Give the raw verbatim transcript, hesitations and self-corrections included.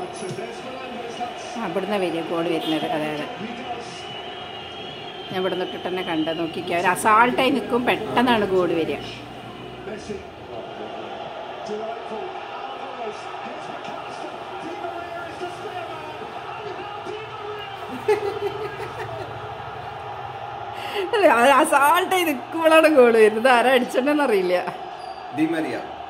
ആ ഇവിടുന്ന് വരിക ഗോൾ വരുന്നത്. അതെ അതെ, ഞാൻ ഇവിടെ നിന്നിട്ട് തന്നെ കണ്ട നോക്കിക്കുക. ഒരു അസാൾട്ടായി നിൽക്കും, പെട്ടെന്നാണ് ഗോൾ വരിക. അസാൾട്ടായി നിൽക്കുമ്പോഴാണ് ഗോൾ വരുന്നത്. ആരാ അടിച്ചിട്ടുണ്ടെന്ന് അറിയില്ല.